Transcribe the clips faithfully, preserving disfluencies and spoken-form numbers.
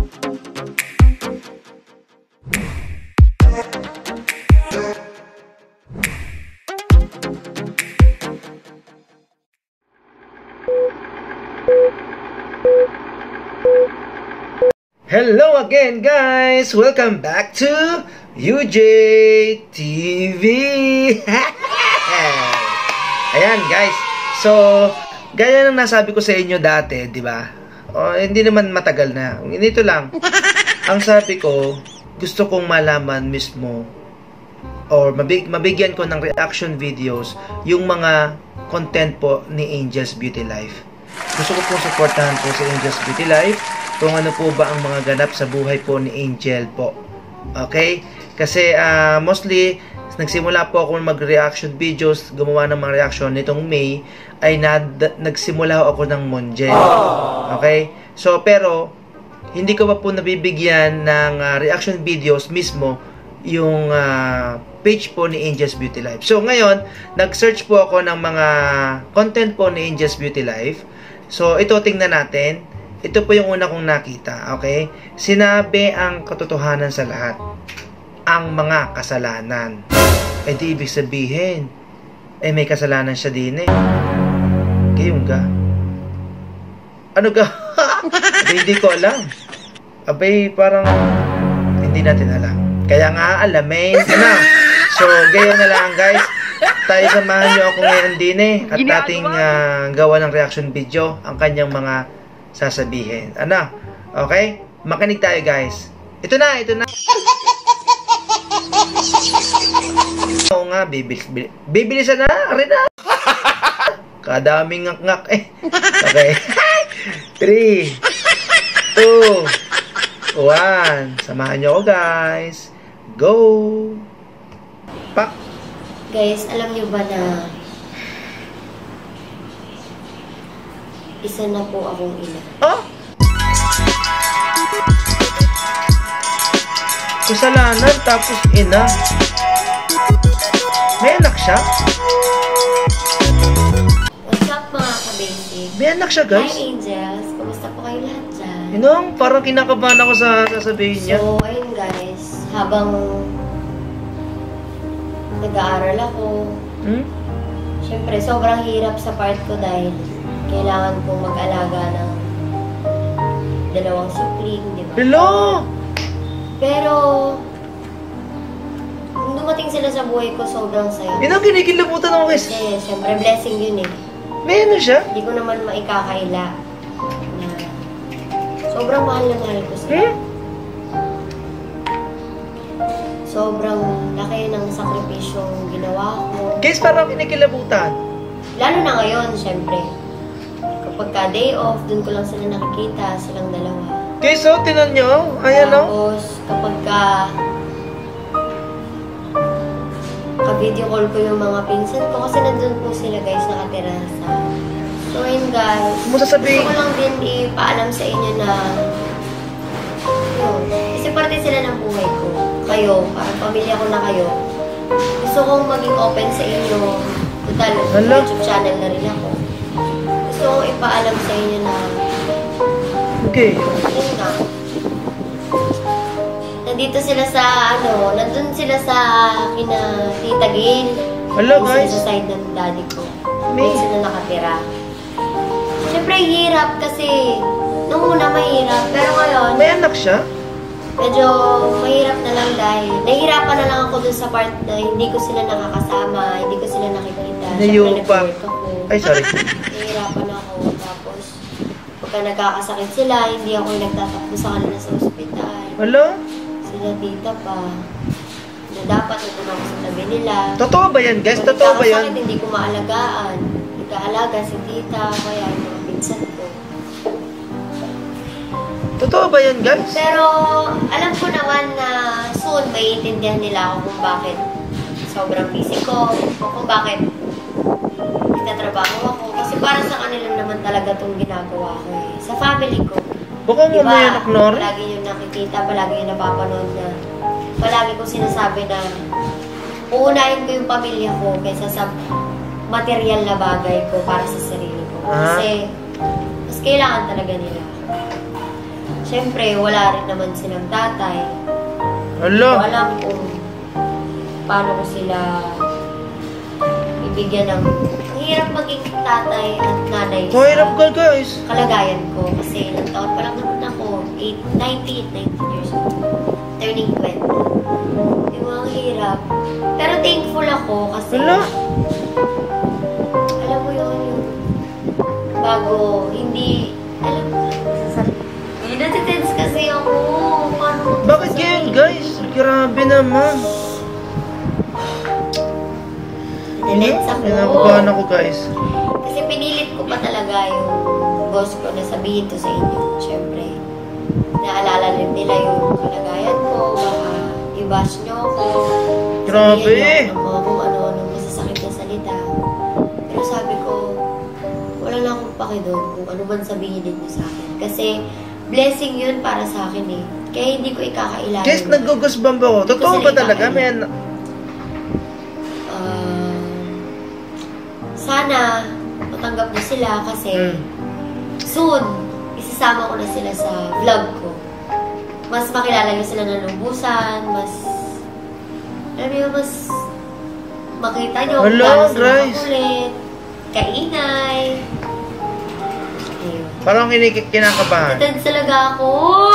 Hello again guys! Welcome back to U J T V! Ayan guys, so gaya ng nasabi ko sa inyo dati, di ba? O, hindi naman matagal na. Ito lang. Ang sabi ko, gusto kong malaman mismo or mabig mabigyan ko ng reaction videos yung mga content po ni Angel's Beauty Life. Gusto ko pong supportahan po si Angel's Beauty Life kung ano po ba ang mga ganap sa buhay po ni Angel po. Okay? Kasi uh, mostly, nagsimula po ako mag-reaction videos, gumawa ng mga reaction nitong May, ay nad nagsimula ako ng Monje. Okay? So, pero, hindi ko pa po nabibigyan ng uh, reaction videos mismo yung uh, page po ni Angel's Beauty Life. So, ngayon, nag-search po ako ng mga content po ni Angel's Beauty Life. So, ito tingnan natin. Ito po yung una kong nakita, okay? Sinabi ang katotohanan sa lahat. Ang mga kasalanan. Eh di ibig sabihin, eh may kasalanan siya din eh. Gayong ga? Ano ga? Abay, hindi ko alam. Abay, parang hindi natin alam. Kaya nga, alamin. Ano? So, gayon na lang guys. Tayo samahan nyo ako ngayon din eh. At ating uh, gawa ng reaction video ang kanyang mga sasabihin. Ano? Okay? Makinig tayo guys. Ito na, ito na. Oo nga, bibilis, bibilis, bibilisan na, rin na. Kadaming ngak-ngak eh. Okay. three, two, one. Samahan nyo ako guys. Go! Pak! Guys, alam nyo ba na isa na po akong ina? Oh? Kasalanan tapos ina. May anak siya? What's up mga ka-basic? May anak siya guys? Hi Angels! Kumusta po kayo lahat dyan? Inong, parang kinakabahan ako sa sasabihin niya. So, ayun guys, habang nag-aaral ako, hmm? Siyempre, sobrang hirap sa part ko dahil kailangan kong mag-alaga ng dalawang sibling, di ba? Hello! Pero, nung dumating sila sa buhay ko, sobrang saya. Yun ang kinikilabutan ako guys. Kasi, siyempre, blessing yun eh. May ano siya? Hindi ko naman maikakaila na sobrang mahal na mahal ko sila. Hmm? Sobrang laki ng sakripisyong ginawa ko. Guys, parang kinikilabutan. Lalo na ngayon, siyempre. Pagka day off, dun ko lang sila nakikita, silang dalawa. Okay, so, tinan nyo. Ayan, no? Tapos, kapag ka ka-video call ko yung mga pinsan ko, kasi nandun po sila, guys, nakatira sa... So, ayun, guys. Mo sasabihin? Gusto ko lang din ipaalam sa inyo na... Yun. Kasi parte sila ng buhay ko. Kayo, parang pamilya ko na kayo. Gusto kong maging open sa inyo. Total, YouTube channel na rin ako. Gusto kong ipaalam sa inyo na okay. Yun nga. Nandito sila sa ano, nandun sila sa kina Tita Gail. Hello guys. Sa side ng daddy ko. May Doon sila nakatira. Siyempre hirap kasi nung una mahirap. Pero ngayon, may anak siya? Medyo mahirap na lang dahil nahihirapan na lang ako dun sa part na hindi ko sila nakakasama, hindi ko sila nakikita. Siyempre nag-work ako. Ay, sorry. Nahihirapan ako. Tapos, pagka nagkakasakit sila, hindi ako yung nagtatakbo sa kanila sa ospital. Wala? Sila tita pa. Na dapat ito na ako sa tabi nila. Totoo ba yan, guys? Totoo ba yan? Hindi ko maalagaan. Nagkaalaga si tita, kaya yung mga pinsan ko. Totoo ba yan, guys? Pero, alam ko naman na soon maiintindihan nila ako kung bakit sobrang busy ko, o kung bakit nagtatrabaho ako. Kasi para sa kanila naman talaga itong ginagawa ko eh. Sa family ko. Baka mo may anak, Nor? Palagi yung nakikita, palagi yung napapanood na, palagi ko sinasabi na uunahin ko yung pamilya ko kaysa sa material na bagay ko para sa sarili ko. Kasi, mas kailangan talaga nila. syempre, wala rin naman silang tatay. Hindi Hala. ko alam kung paano ko sila ibigyan ng... Ang hirap maging tatay at nanay So, hirap ka, guys. kalagayan ko. Kasi ilang taon pa lang naman ako. eight, nineteen, nineteen years old. Turning twenty. Di ba, ang hirap. Pero thankful ako kasi... Hala. Alam mo yun, yung bago, hindi... Alam mo, hindi natitense kasi ako. Paano Bakit ganyan, guys? Grabe naman. Natitense ako. Pinababahan ako, guys. Kasi pinilit ko pa talaga yung boss ko na sabihin to sa inyo. Siyempre, naalala rin nila yung kalagayan ko, baka i-bash nyo ako. Grabe. Sabihin nyo ako kung ano-ano masasakit na salita. Pero sabi ko, wala lang akong paki doon kung ano man sabihin ninyo sa akin. Kasi, blessing yun para sa akin eh. Kaya hindi ko ikakailangan. Guys, nag-gusbump ako. Totoo ba talaga? May an- Uh, sana matanggap mo sila kasi Hmm. soon, isasama ko na sila sa vlog ko. Mas makilala niyo sila ng lubusan, mas alam niyo, mas makita niyo kung Hello, paano sila guys. makulit, kaingay. Ayun. Parang kinikik kinakabahan. Natense talaga ako!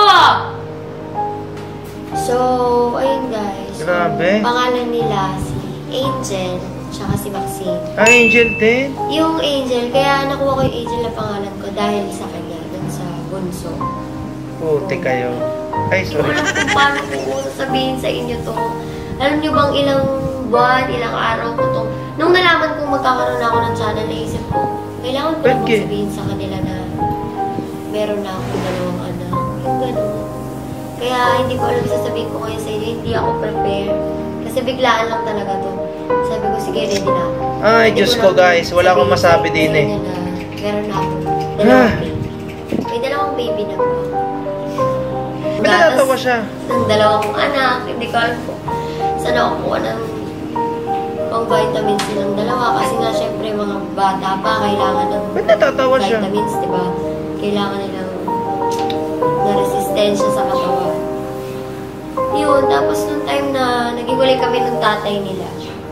So, ayun guys. Grabe. Ang pangalan nila si Angel, tsaka si Maxine. Ah, Angel din? Yung Angel, kaya nakuha ko yung Angel na pangalan ko dahil sa kanya, dun sa bunso. Puti kayo. Ay, Hindi ko sorry. alam kung paano ko sasabihin sa inyo to. Alam niyo bang ilang buwan, ilang araw ko to. Nung nalaman kong magkakaroon ako ng channel, naisip ko, kailangan ko lang Okay. sabihin sa kanila na meron na akong dalawang anak. Yung gano'n. Kaya hindi ko alam sasabihin ko ngayon sa inyo, hindi ako prepare. Kasi biglaan lang talaga to. Sabi ko, sige, ready na ako. Ay, Hindi Diyos ko ko lang guys. Wala akong sabihin masabi sa din inyo eh. na meron na akong dalawang Ah. baby. May dalawang baby na po. Ba't natatawa siya? Ng dalawang anak, hindi ko alam po. Saan ako kuha ng pang vitamins silang dalawa. Kasi nga, syempre, mga bata pa, kailangan ng Ba't natatawa siya? vitamins, di ba? Kailangan nilang na resistensya sa katawan. Yun, tapos nung time na naghiwalay kami ng tatay nila,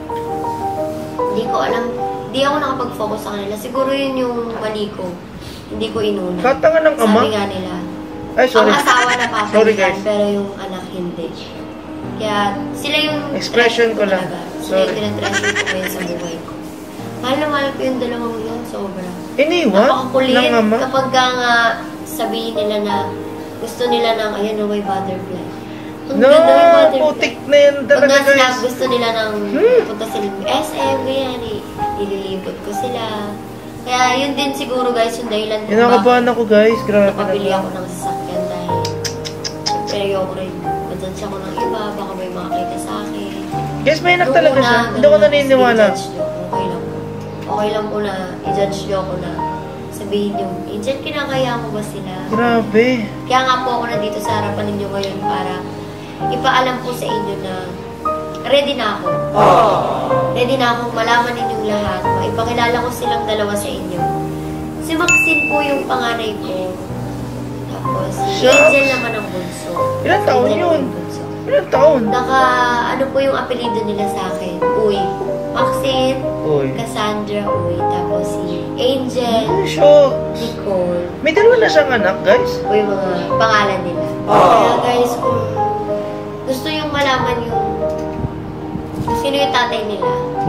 hindi ko alam, hindi ako nakapag-focus sa kanila. Siguro yun yung mali ko. Hindi ko inuna. Katangan ng ama? Sabi nga nila, Ay, sorry. ang asawa na Sorry, papalitan, guys. pero yung anak hindi. Kaya sila yung Expression ko lang. talaga. Sila Sorry. yung tinatreasure ko ngayon sa buhay ko. Mahal na mahal ko yung dalawang yun, sobra. Iniwan? Napakakulit Ng ama? kapag ka nga sabihin nila na gusto nila ng, ayan o, may butterfly. Ang No, ganda may butterfly. putik na yan Pag talaga nga sila guys. gusto nila ng Hmm. punta sila ng S M, ganyan, i- ililibot ko sila. Kaya yun din siguro guys, yung dahilan kung Kinakabahan ako guys. Grabe nakabili naman. ako ng sasakyan dahil syempre ayoko rin madyansya ko ng iba, baka may makakita sa akin. Guys, may anak Nung talaga una, siya. ganun Hindi ako ako, naniniwala. sige, judge nyo, okay lang po. Okay lang po na i-judge nyo ako na sabihin nyo, Angel, kinakaya mo ba sila? Grabe. Kaya nga po ako nandito sa harapan ninyo ngayon para ipaalam po sa inyo na ready na ako. Ready na akong malaman ninyong lahat. Maipakilala ko silang dalawa sa inyo. Si Maxine po yung panganay ko. Tapos si Shucks. Angel naman ang bunso. Ilang taon Angel yun? ang bunso. Ilang taon? Naka, ano po yung apelido nila sa akin? Uy. Maxine, Uy. Cassandra, Uy. Tapos si Angel, Ay, shucks. Nicole. May dalawa na siyang anak guys. Po yung mga pangalan nila. Kaya guys, kung gusto yung malaman yung kung sino yung tatay nila,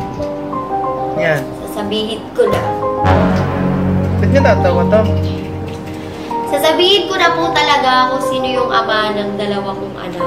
Yan. sasabihin ko na. Ba't nga tatawa to? Sasabihin ko na po talaga kung sino yung ama ng dalawa kong anak.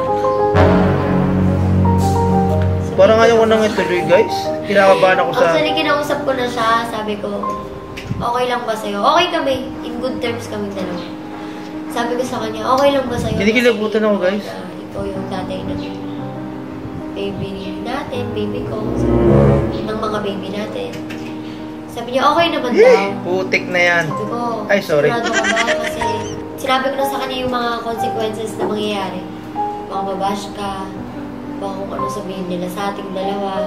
Sabihin Parang ko ayaw ko na. nang ituloy guys. Kinakabahan ako sa... Actually, kinausap ko na siya. Sabi ko, okay lang ba sa'yo? Okay kami. In good terms kami dalawa. Sabi ko sa kanya, okay lang ba sa'yo? Kinikilabutan ako, guys. Na ikaw yung tatay ng baby natin, baby ko. Ng mga baby natin. Sabi niya, okay naman daw. Eh, putik na yan. Sabi ko, Ay, sorry. sigurado ka ba? Kasi sinabi ko na sa kanya yung mga consequences na mangyayari. Baka mabash ka. Baka kung ano sabihin nila sa ating dalawa.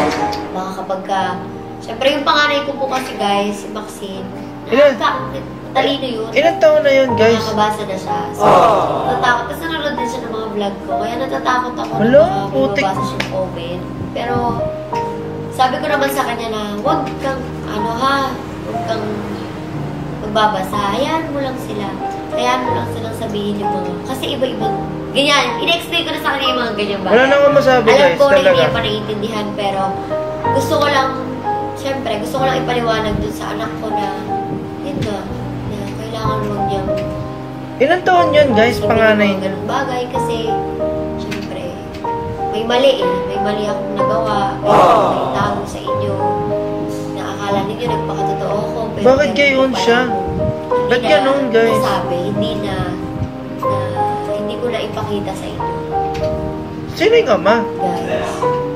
Baka kapag ka... Siyempre yung panganay ko po kasi guys, si Maxine. Ilan? Nakaka, Matalino yun. Ilang taon na yun, guys? Nakakabasa na siya. So, Oh. natatakot. Tapos nanonood din siya ng mga vlog ko. Kaya natatakot ako Hello, na baka putik. mababasa siyang comment. Pero, sabi ko naman sa kanya na, huwag kang, ano ha, huwag kang magbabasa. Hayaan mo lang sila. Hayaan mo lang silang sabihin yung mga, kasi iba-iba. Ganyan, in-explain ko na sa kanya yung mga ganyan bagay. Wala naman masabi, Alam guys, ko na hindi talaga. niya pa naiintindihan, pero gusto ko lang, syempre, gusto ko lang ipaliwanag dun sa anak ko na, yun nga, na kailangan mo niyang Ilang taon yun, guys, sabihin panganay yung mga ganung bagay kasi, syempre, may mali eh. May mali akong nagawa. May may tago sa inyo. Na akala ninyo nagpakatotoo ko. Pero Bakit ganun gayon pala siya? ako. Hindi Ba't na ganun, guys? nasabi, hindi na, na, hindi ko na ipakita sa inyo. Sino yung ama? Guys.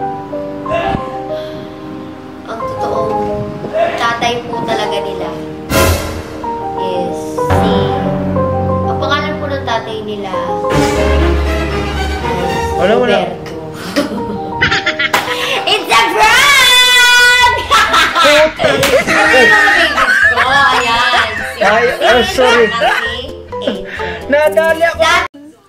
Ang totoong tatay po talaga nila is si, ang pangalan po ng tatay nila is Wala, wala. Roberto. It's a prank! Ano yung mga babies ko? Ayan. Si, Ay, oh, si sorry. Angel. Angel. Nadali ako. That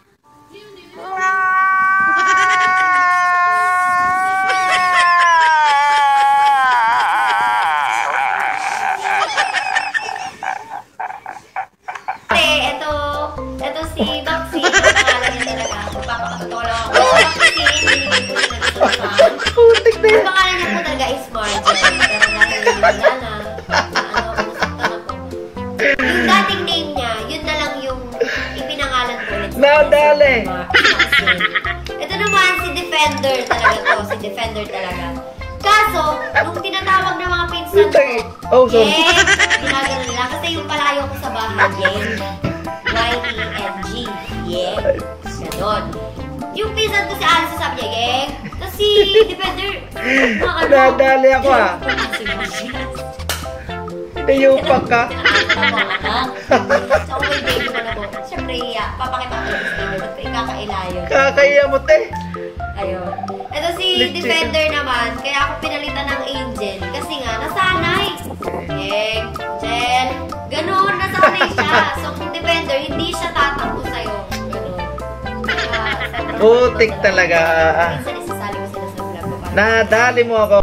Eh, ito, ito si Maxi, ang pangalan niya talaga. Magpapakatotoo lang ako. Maxi, binigay ko siya ng isang fan. Putik na Ang yun. pangalan niya po talaga is Marjorie. Pero dahil wala na, na ano, nasaktan ako. Yung dating name niya, yun na lang yung ipinangalan ko ulit. sa Nadali. Maxi. Ito naman, si Defender talaga to. Si Defender talaga. Kaso, nung tinatawag ng mga pinsan ko, Oh, sorry. Yeng, ginagano nila. Kasi yung palayo ko sa bahay, Yeng. Y E N G. Yeng. Ganon. Yung pinsan ko si Alice, sabi niya, Yeng. Tapos si Defender, mga ano. Nadali ako, ah. Nayupak ka. Tinatawag ako, anak. So, may baby mo na po. Siyempre, yeah, papakita ko yung video. Ba't ko ikakailayo? Kakaiya mo, te. Ayun. Ito si Legit. Defender naman, kaya ako pinalitan ng Angel. Kasi nga, nasanay. Yeng, Angel. Ganun, nasanay siya. So, kung Defender, hindi siya tatakbo sa'yo. Ganun. Kaya, sobrang Putik totoo talaga. Minsan isasali ko sila sa vlog ko. para- Nadali mo ako.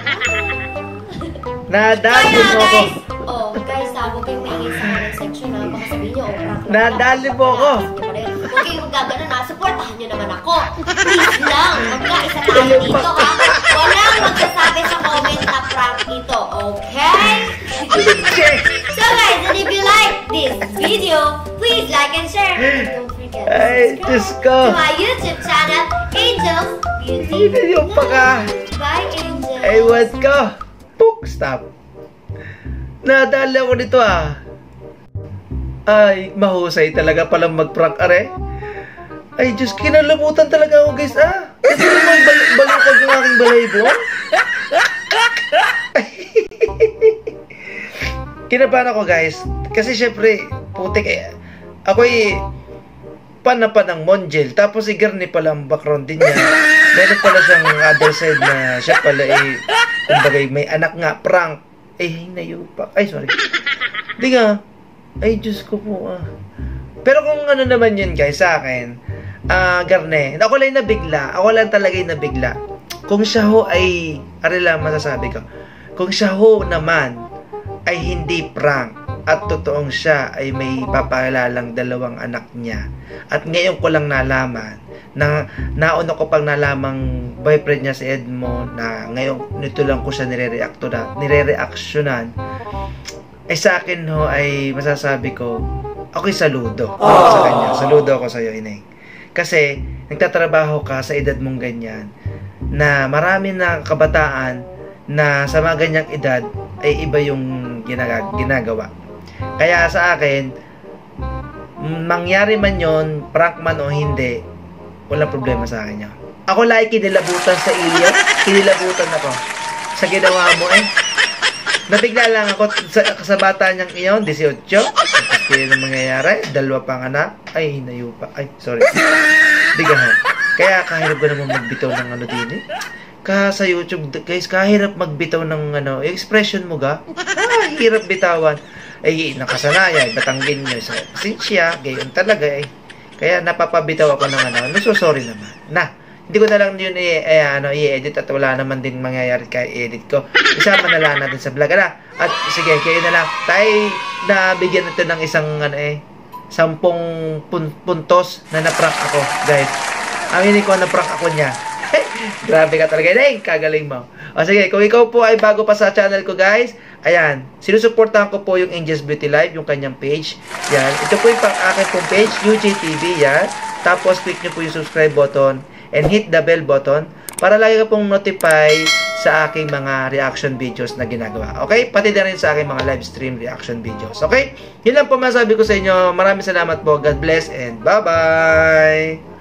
Nadali Kaya, mo ako. guys! Oh, guys, ha, huwag kayong maingay sa comment section, ha. Baka sabihin nyo, oh, prank lang. Nadali mo ako. Huwag kayong magagano na, supportahan nyo naman ako. Please lang, magkaisa tayo dito, ha. Walang magsasabi sa comment na prank ito, okay? So guys, and if you like this video, please like and share. And don't forget Ay, to Diyos subscribe ko. to my YouTube channel, Angels Beauty. Nayupak ka. Bye, Angels. Ay, what ko? Puk, stop. Nadali ako dito, ah. Ay, mahusay talaga palang mag-prank, are. Ay, Diyos, kinalabutan talaga ako, guys, ah. Ito naman bal balukod yung aking balahibo. Kinabahan ako, guys. Kasi syempre, putik eh. Ako'y pan na pan ng Monjel. Tapos si Garni pala ang background din niya. Meron pala siyang other side na siya pala eh, kumbaga may anak nga, prank. Eh, nayupak. Ay, sorry. Di nga. Ay, Diyos ko po, ah. Pero kung ano naman yun, guys, sa akin, ah, Garne, ako lang nabigla. Ako lang talaga yung nabigla. Kung siya ho ay, ari lang masasabi ko, kung siya ho naman ay hindi prank at totoong siya ay may papakalalang dalawang anak niya at ngayon ko lang nalaman na nauna ko pang nalamang boyfriend niya si Edmo na ngayon nito lang ko siya nire-reacto na nire-reactionan ay sa akin ho ay masasabi ko ako'y saludo sa kanya, saludo ako sa iyo, Ineng, kasi nagtatrabaho ka sa edad mong ganyan na marami na kabataan na sa mga ganyang edad ay iba yung ginag ginagawa. Kaya sa akin, mangyari man yon, prank man o hindi, walang problema sa akin yun. Ako like kinilabutan sa iyo, kinilabutan ako sa ginawa mo eh. Nabigla lang ako sa, sa bata niyang iyon, eighteen. Tapos kaya nang mangyayari, dalawa pang anak, ay nayupa, ay sorry. Diga ha. Kaya kahirap ko naman magbitaw ng ano din eh. Ka sa YouTube, guys, kahirap magbitaw ng ano, expression mo ga. Ah, hirap bitawan. ay nakasanayan, batanggin nyo sa sinsya, gayon talaga eh. Kaya napapabitaw ako ng ano, no, so sorry naman. Na, hindi ko na lang yun i, eh, ano, i-edit at wala naman din mangyayari kaya i-edit ko. Isama na lang natin sa vlog na. At sige, kayo na lang. Tayo na bigyan nito ng isang ano eh, sampung pun puntos na na-prank ako, guys. Aminin ko na-prank ako niya. Grabe ka talaga, eh, kagaling mo. O sige, kung ikaw po ay bago pa sa channel ko, guys, ayan, sinusuportahan ko po yung Angel's Beauty Live, yung kanyang page. Yan, ito po yung aking pong page, U J T V, yan. Tapos, click nyo po yung subscribe button and hit the bell button para lagi ka pong notify sa aking mga reaction videos na ginagawa. Okay? Pati na rin sa aking mga live stream reaction videos. Okay? Yun lang po masabi ko sa inyo. Maraming salamat po. God bless and bye-bye!